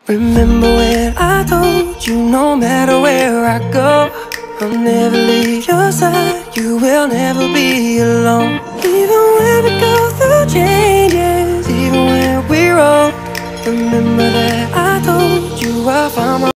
Remember when I told you no matter where I go, I'll never leave your side, you will never be alone. Even when we go through changes, even when we're old, remember that I told you I'll find my